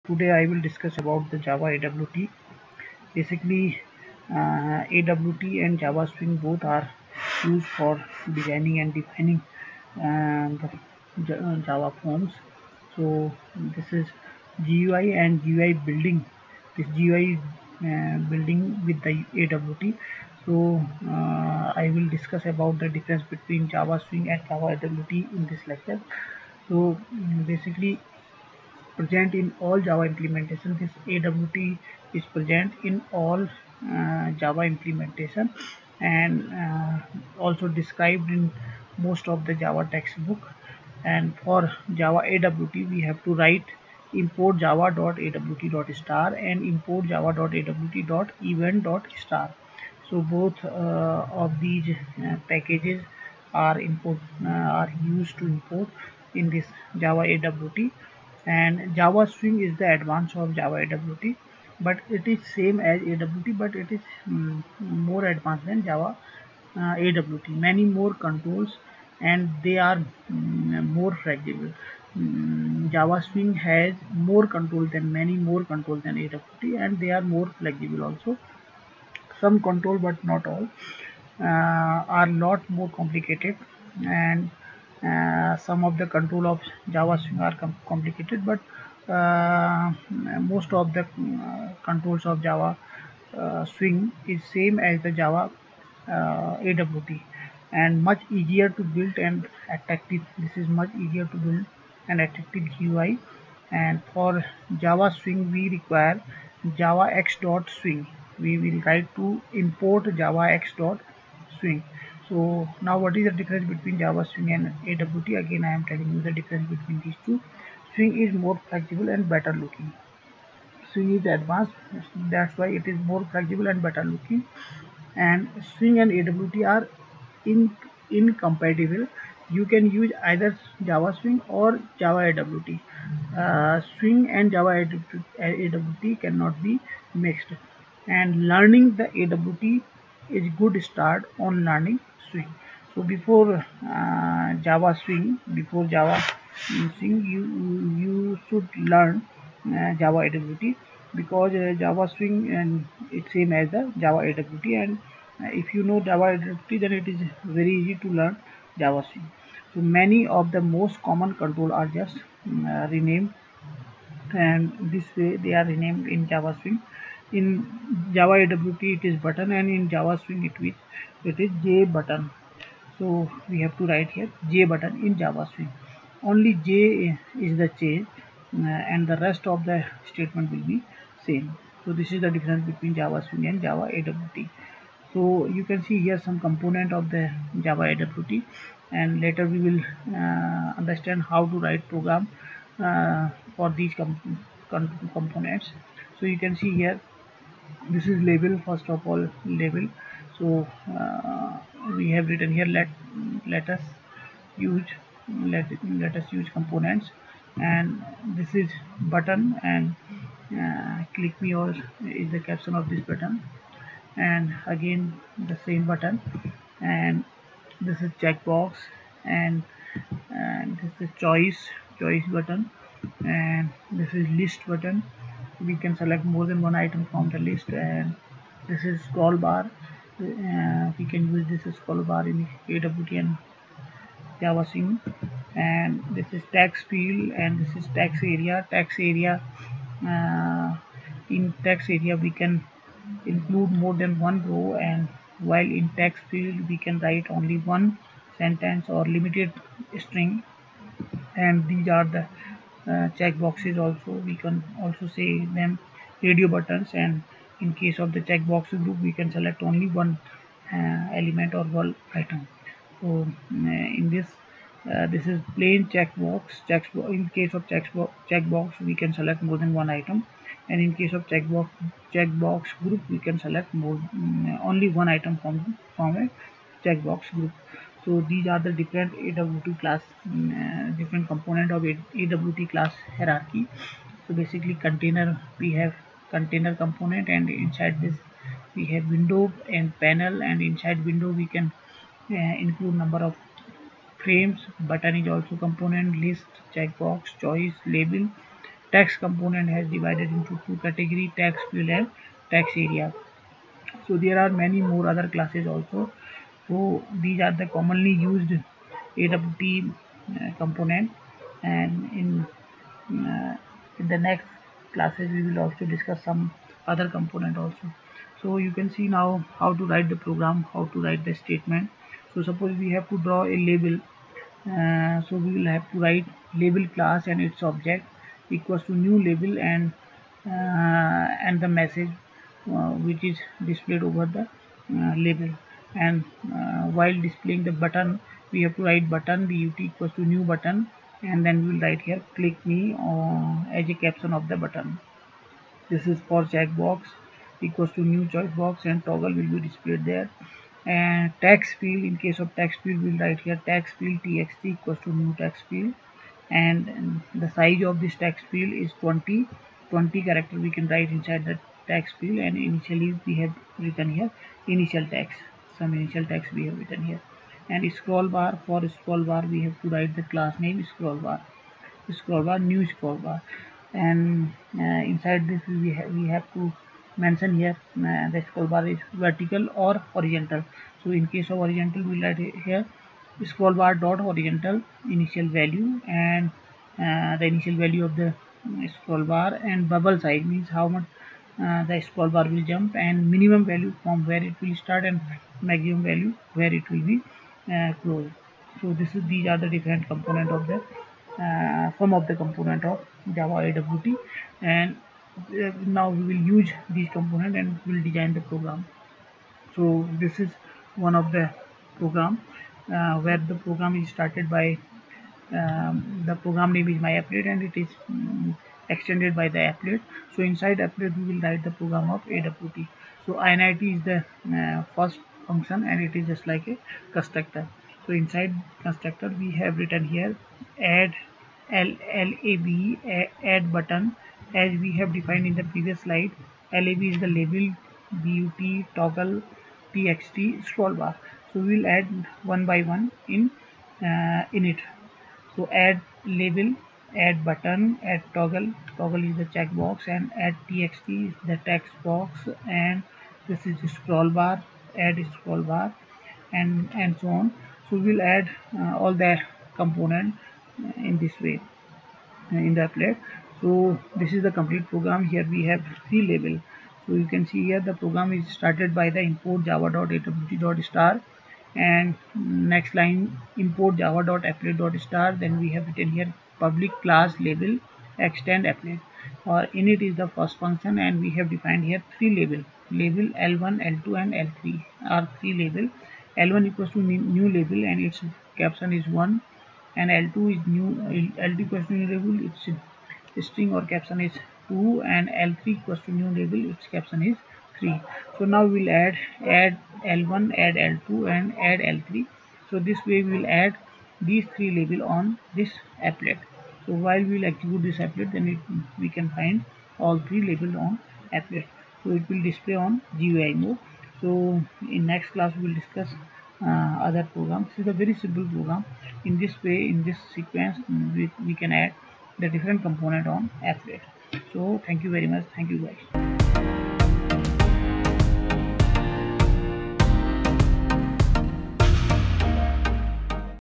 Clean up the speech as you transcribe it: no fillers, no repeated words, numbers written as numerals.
Today I will discuss about the Java AWT. Basically, AWT and Java Swing both are used for designing and defining the Java forms. So this is GUI and GUI building. This GUI building with the AWT. So I will discuss about the difference between Java Swing and Java AWT in this lecture. So basically, present in all Java implementation. This AWT is present in all Java implementation, and also described in most of the Java textbook. And for Java AWT, we have to write import java.awt.star and import java.awt.event.star. So both of these packages are used to import in this Java AWT. And Java Swing is the advance of Java AWT, but it is same as AWT, but it is more advanced than Java AWT. Many more controls, and they are more flexible. Java Swing has more control than many more controls than AWT, and they are more flexible also. Some control, but not all, are lot more complicated, and some of the control of Java Swing are complicated, but most of the controls of Java Swing is same as the Java AWT, and much easier to build and attractive. This is much easier to build and attractive GUI. And for Java Swing, we require Java X dot swing. We will write to import Java X dot swing. So now, what is the difference between Java Swing and AWT? Again, I am telling you the difference between these two. Swing is more flexible and better looking. Swing is advanced, that's why it is more flexible and better looking. And Swing and AWT are incompatible. You can use either Java Swing or Java AWT. Swing and Java AWT cannot be mixed. And learning the AWT is good start on learning Swing. So before Java Swing, before Java Swing, you should learn Java AWT, because Java Swing and it's same as the Java AWT, and if you know Java AWT, then it is very easy to learn Java Swing. So many of the most common control are just renamed, and this way they are renamed in Java Swing. In Java AWT it is button, and in Java Swing it is J button. So we have to write here J button in Java Swing. Only J is the change, and the rest of the statement will be same. So this is the difference between Java Swing and Java AWT. So you can see here some component of the Java AWT, and later we will understand how to write program for these components. So you can see here, this is label. First of all, label. So we have written here, let us use let us use components, and this is button, and click me or is the caption of this button, and again the same button, and this is checkbox, and this is choice button, and this is list button. We can select more than one item from the list. And this is scroll bar. We can use this scroll bar in AWT and Java Swing. And this is text field, and this is text area. Uh, in text area we can include more than one row, and while in text field we can write only one sentence or limited string. And these are the check boxes. Also, we can also say them radio buttons, and in case of the checkbox group we can select only one element or one item. So in this is plain checkbox. In case of checkbox we can select more than one item, and in case of checkbox group we can select only one item from a checkbox group. So these are the different AWT class, different component of AWT class hierarchy. So basically, container, we have container component, and inside this we have window and panel, and inside window we can include number of frames. Button is also component, list, checkbox, choice, label, Text component has divided into two categories: text field and text area. So there are many more other classes also. So these are the commonly used AWT component, and in the next classes we will also discuss some other component also. So you can see now how to write the program, how to write the statement. So suppose we have to draw a label, so we will have to write label class and its object equals to new label and the message which is displayed over the label. And while displaying the button, we have to write button but equals to new button, and then we will write here click me as a caption of the button. This is for checkbox equals to new choice box, and toggle will be displayed there. And text field, in case of text field, we'll write here text field txt equals to new text field, and the size of this text field is 20 character we can write inside the text field. And initially we have written here initial text, some initial text we have written here. And scroll bar, for scroll bar we have to write the class name scroll bar, new scroll bar. And inside this we have to mention here the scroll bar is vertical or horizontal. So in case of horizontal, we write here scroll bar dot horizontal initial value, and the initial value of the scroll bar, and bubble size means how much the scroll bar will jump, and minimum value from where it will start, and maximum value where it will be closed. So these are the different component of the some of the component of Java AWT. And now we will use these component and will design the program. So this is one of the program where the program is started by the program name is my applet, and it is extended by the applet. So inside applet we will write the program of AWT. So init is the first function, and it is just like a constructor. So inside constructor we have written here add lab add button, as we have defined in the previous slide. Lab is the label, but toggle, txt, scroll bar. So we will add one by one in it. So add label, add button, add toggle. Toggle is the checkbox, and add txt is the text box, and this is the scroll bar, add scroll bar, and so on. So we'll add all the component in this way in the applet. So this is the complete program. Here we have three label. So you can see here the program is started by the import java.awt.star, and next line import java.applet.star. Then we have written here public class label extend applet, or init is the first function, and we have defined here three label L1, L2 and L3 are three label. L1 equals to new label, and its caption is 1, and L2 is new L2 equals to new label, its string or caption is 2, and L3 equals to new label, its caption is 3. So now we'll add L1, add L2 and add L3. So this way we will add these three label on this applet. So while we'll execute this applet, then we can find all three labels on applet. So it will display on GUI mode. So in next class we will discuss other programs. This is a very simple program. In this way, in this sequence, we can add the different component on applet. So thank you very much. Thank you guys.